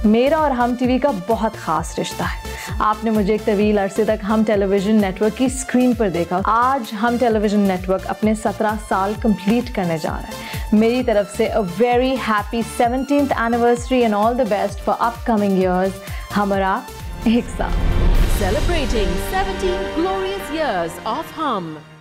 मेरा और हम टीवी का बहुत ख़ास रिश्ता है। आपने मुझे एक तवील अरसे तक हम टेलीविज़न नेटवर्क की स्क्रीन पर देखा। आज हम टेलीविज़न नेटवर्क अपने 17 साल कंप्लीट करने जा रहा है। मेरी तरफ से a very happy 17th anniversary and all the best for upcoming years. हमारा एक साथ Celebrating 17 glorious years of Hum.